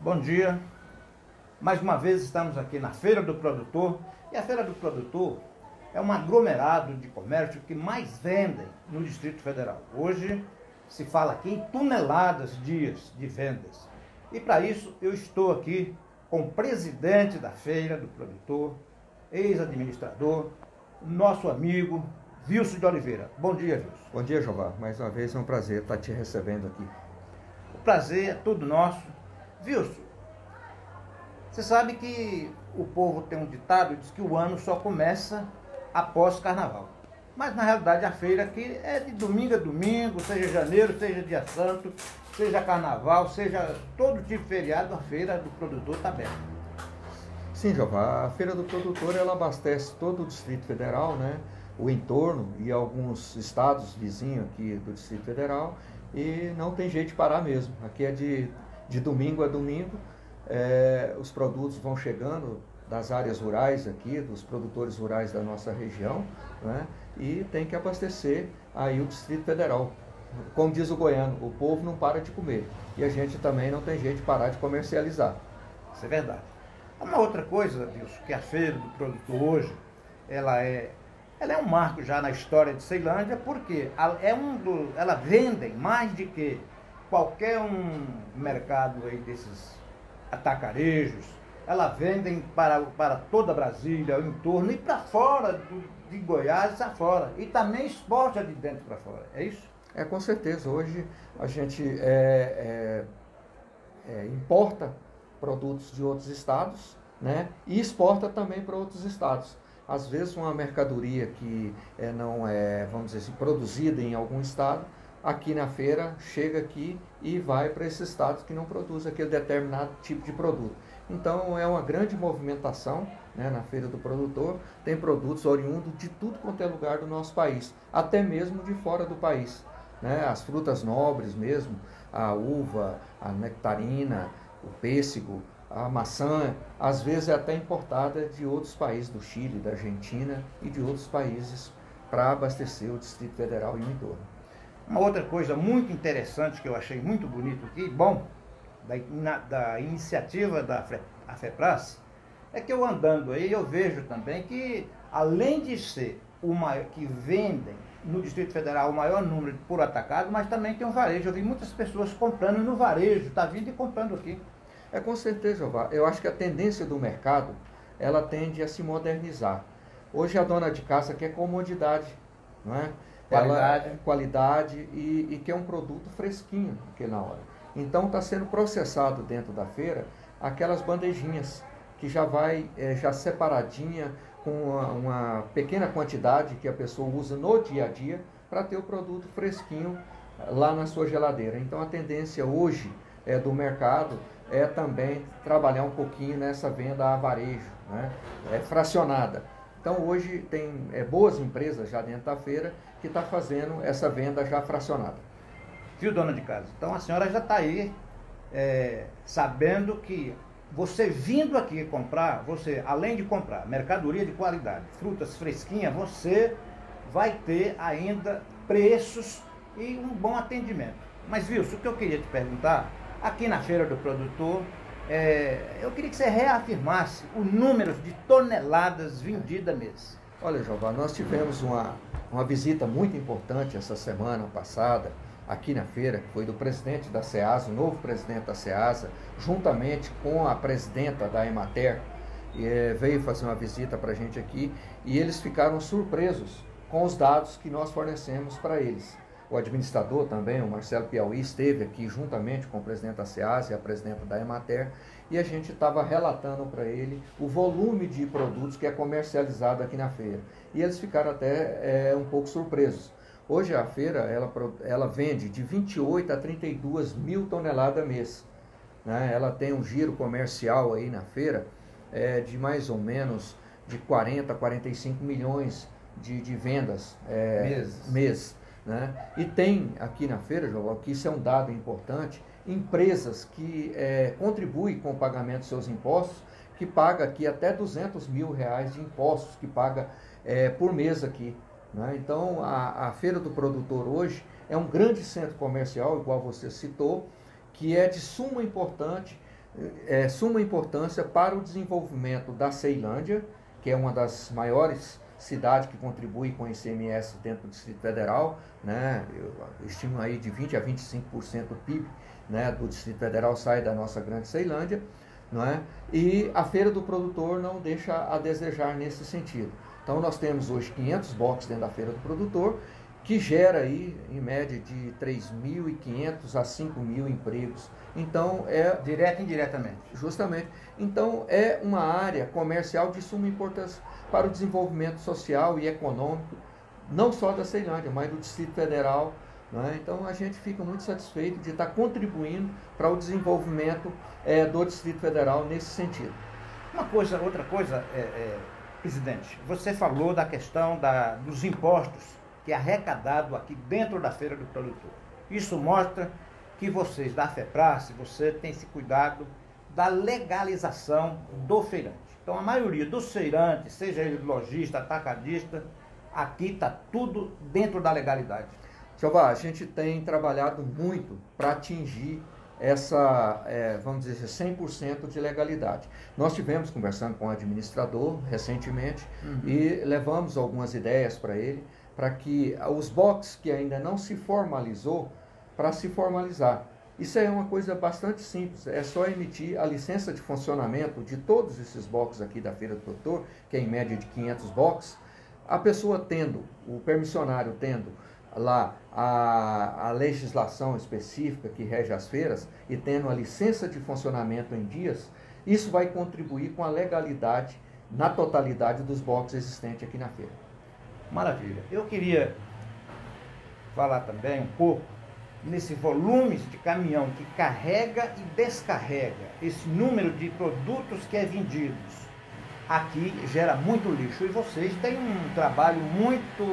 Bom dia. Mais uma vez estamos aqui na Feira do Produtor. E a Feira do Produtor é um aglomerado de comércio que mais vendem no Distrito Federal. Hoje se fala aqui em toneladas dias de vendas. E para isso eu estou aqui com o presidente da Feira do Produtor, ex-administrador, nosso amigo Wilson de Oliveira. Bom dia, Wilson. Bom dia, Jeová. Mais uma vez é um prazer estar te recebendo aqui. O prazer é todo nosso. Wilson, você sabe que o povo tem um ditado, diz que o ano só começa após carnaval. Mas na realidade a feira aqui é de domingo a domingo, seja janeiro, seja dia santo, seja carnaval, seja todo tipo de feriado, a feira do produtor está aberta. Sim, Jeová. A Feira do Produtor ela abastece todo o Distrito Federal, né? O entorno e alguns estados vizinhos aqui do Distrito Federal, e não tem jeito de parar mesmo. Aqui é de domingo a domingo. Os produtos vão chegando das áreas rurais aqui, dos produtores rurais da nossa região, né? E tem que abastecer aí o Distrito Federal. Como diz o goiano, o povo não para de comer. E a gente também não tem jeito de parar de comercializar. Isso é verdade. Uma outra coisa, Wilson, que a feira do produtor hoje, ela é um marco já na história de Ceilândia, porque ela vende mais de que qualquer um mercado aí desses atacarejos. Ela vendem para toda Brasília, o entorno, e para fora de Goiás e fora. E também exporta de dentro para fora, é isso? Com certeza. Hoje a gente importa produtos de outros estados, né? E exporta também para outros estados. Às vezes uma mercadoria que não é, vamos dizer assim, produzida em algum estado, aqui na feira, chega aqui e vai para esses estados que não produzem aquele determinado tipo de produto. Então é uma grande movimentação, né, na Feira do Produtor. Tem produtos oriundos de tudo quanto é lugar do nosso país, até mesmo de fora do país, né? As frutas nobres mesmo, a uva, a nectarina, o pêssego, a maçã, às vezes é até importada de outros países, do Chile, da Argentina e de outros países, para abastecer o Distrito Federal e o entorno. Uma outra coisa muito interessante que eu achei muito bonito aqui, bom, da iniciativa da FEPRAS, é que eu andando aí, eu vejo também que, além de ser que vendem no Distrito Federal o maior número por atacado, mas também tem um varejo. Eu vi muitas pessoas comprando no varejo, está vindo e comprando aqui. Com certeza, Jeová. Eu acho que a tendência do mercado, ela tende a se modernizar. Hoje a dona de casa quer comodidade, não é? Qualidade e quer um produto fresquinho na hora. Então está sendo processado dentro da feira aquelas bandejinhas que já vai já separadinha com uma pequena quantidade que a pessoa usa no dia a dia para ter o produto fresquinho lá na sua geladeira. Então a tendência hoje do mercado é também trabalhar um pouquinho nessa venda a varejo, né? Fracionada. Então hoje tem boas empresas já dentro da feira que está fazendo essa venda já fracionada. Viu, dona de casa? Então a senhora já está aí sabendo que você vindo aqui comprar, você, além de comprar mercadoria de qualidade, frutas fresquinhas, você vai ter ainda preços e um bom atendimento. Mas, Wilson, o que eu queria te perguntar, aqui na Feira do Produtor, eu queria que você reafirmasse o número de toneladas vendidas mês. Olha, Jeová, nós tivemos uma visita muito importante essa semana passada, aqui na feira, que foi do presidente da SEASA, o novo presidente da SEASA, juntamente com a presidenta da Emater, veio fazer uma visita para a gente aqui, e eles ficaram surpresos com os dados que nós fornecemos para eles. O administrador também, o Marcelo Piauí, esteve aqui juntamente com o presidente da SEASA e a presidenta da Emater, e a gente estava relatando para ele o volume de produtos que é comercializado aqui na feira. E eles ficaram até um pouco surpresos. Hoje a feira ela vende de 28 a 32 mil toneladas mês, né? Ela tem um giro comercial aí na feira de mais ou menos de 40 a 45 milhões de vendas mês. Né? E tem aqui na feira, João, que isso é um dado importante, empresas que contribuem com o pagamento dos seus impostos, que paga aqui até 200 mil reais de impostos, que paga por mês aqui. Né? Então a Feira do Produtor hoje é um grande centro comercial, igual você citou, que é de suma importância suma importância para o desenvolvimento da Ceilândia, que é uma das maiores cidades que contribui com o ICMS dentro do Distrito Federal, né? Eu estimo aí de 20 a 25% do PIB, né, do Distrito Federal sai da nossa grande Ceilândia, não é? E a Feira do Produtor não deixa a desejar nesse sentido. Então nós temos hoje 500 boxes dentro da Feira do Produtor, que gera aí em média de 3.500 a 5.000 empregos. Então direto e indiretamente. Justamente. Então é uma área comercial de suma importância para o desenvolvimento social e econômico, não só da Ceilândia, mas do Distrito Federal. Né? Então a gente fica muito satisfeito de estar contribuindo para o desenvolvimento do Distrito Federal nesse sentido. Outra coisa, presidente, você falou da questão dos impostos que é arrecadado aqui dentro da Feira do Produtor. Isso mostra que vocês da FEPRAS, você tem esse cuidado da legalização do feirante. Então a maioria dos feirantes, seja ele lojista, atacadista, aqui está tudo dentro da legalidade. Jeová, a gente tem trabalhado muito para atingir essa, vamos dizer, 100% de legalidade. Nós tivemos conversando com o administrador recentemente e levamos algumas ideias para ele, para que os boxes que ainda não se formalizou, para se formalizar. Isso é uma coisa bastante simples, é só emitir a licença de funcionamento de todos esses boxes aqui da Feira do Produtor, que é em média de 500 boxes, a pessoa tendo, o permissionário tendo lá a legislação específica que rege as feiras e tendo a licença de funcionamento em dias, isso vai contribuir com a legalidade na totalidade dos boxes existentes aqui na feira. Maravilha. Eu queria falar também um pouco nesse volume de caminhão que carrega e descarrega, esse número de produtos que é vendidos. Aqui gera muito lixo e vocês têm um trabalho muito,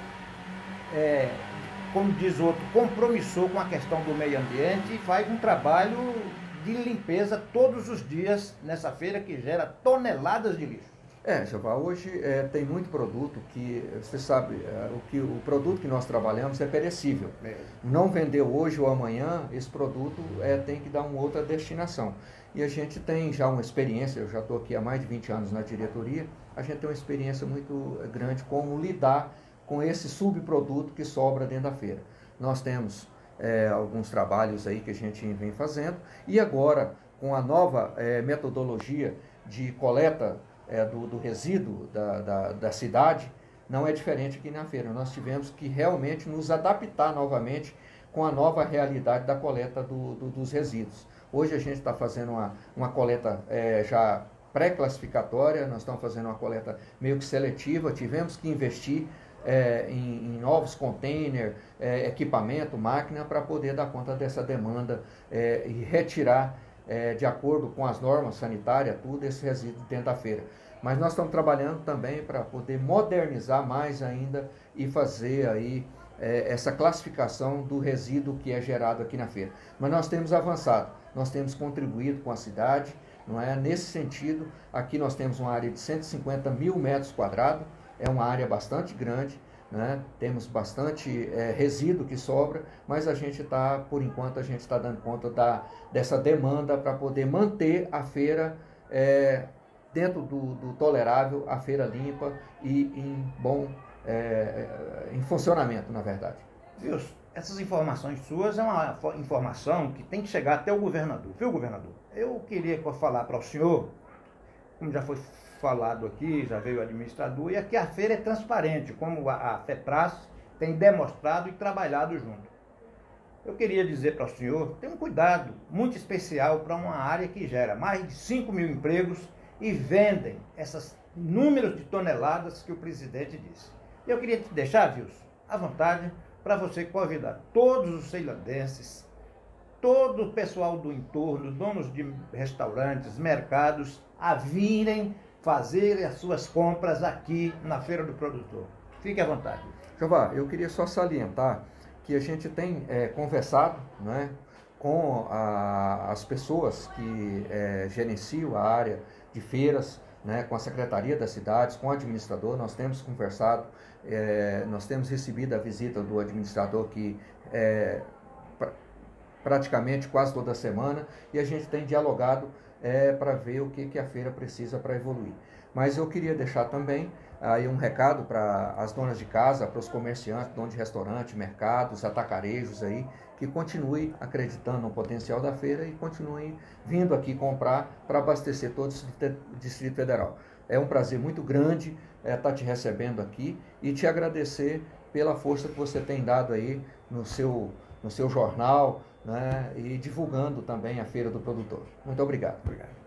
como diz o outro, compromissor com a questão do meio ambiente e faz um trabalho de limpeza todos os dias nessa feira que gera toneladas de lixo. Jeová, hoje tem muito produto que, você sabe, o produto que nós trabalhamos é perecível. Não vendeu hoje ou amanhã, esse produto tem que dar uma outra destinação. E a gente tem já uma experiência, eu já estou aqui há mais de 20 anos na diretoria, a gente tem uma experiência muito grande como lidar com esse subproduto que sobra dentro da feira. Nós temos alguns trabalhos aí que a gente vem fazendo e agora com a nova metodologia de coleta do resíduo da cidade, não é diferente aqui na feira. Nós tivemos que realmente nos adaptar novamente com a nova realidade da coleta dos resíduos. Hoje a gente está fazendo uma coleta já pré-classificatória, nós estamos fazendo uma coleta meio que seletiva, tivemos que investir em novos containers, equipamento, máquina, para poder dar conta dessa demanda e retirar de acordo com as normas sanitárias, tudo esse resíduo dentro da feira. Mas nós estamos trabalhando também para poder modernizar mais ainda e fazer aí essa classificação do resíduo que é gerado aqui na feira. Mas nós temos avançado, nós temos contribuído com a cidade, não é? Nesse sentido, aqui nós temos uma área de 150 mil metros quadrados, é uma área bastante grande, né? Temos bastante resíduo que sobra, mas a gente está, por enquanto, a gente está dando conta dessa demanda para poder manter a feira dentro do tolerável, a feira limpa e em funcionamento, na verdade. Wilson, essas informações suas é uma informação que tem que chegar até o governador, viu, governador? Eu queria falar para o senhor, como já foi falado aqui, já veio o administrador, e aqui a feira é transparente, como a FEPRAS tem demonstrado e trabalhado junto. Eu queria dizer para o senhor, tem um cuidado muito especial para uma área que gera mais de 5 mil empregos e vendem esses números de toneladas que o presidente disse. Eu queria te deixar, Wilson, à vontade, para você convidar todos os ceilandenses, todo o pessoal do entorno, donos de restaurantes, mercados, a virem fazer as suas compras aqui na Feira do Produtor. Fique à vontade. Jeová, eu queria só salientar que a gente tem conversado, né, com as pessoas que gerenciam a área de feiras, né, com a Secretaria das Cidades, com o administrador, nós temos conversado, nós temos recebido a visita do administrador que praticamente quase toda semana, e a gente tem dialogado para ver o que a feira precisa para evoluir. Mas eu queria deixar também aí um recado para as donas de casa, para os comerciantes, donos de restaurante, mercados, atacarejos aí, que continuem acreditando no potencial da feira e continuem vindo aqui comprar para abastecer todo o Distrito Federal. É um prazer muito grande estar te recebendo aqui e te agradecer pela força que você tem dado aí no seu jornal, né, e divulgando também a Feira do Produtor. Muito obrigado. Obrigado.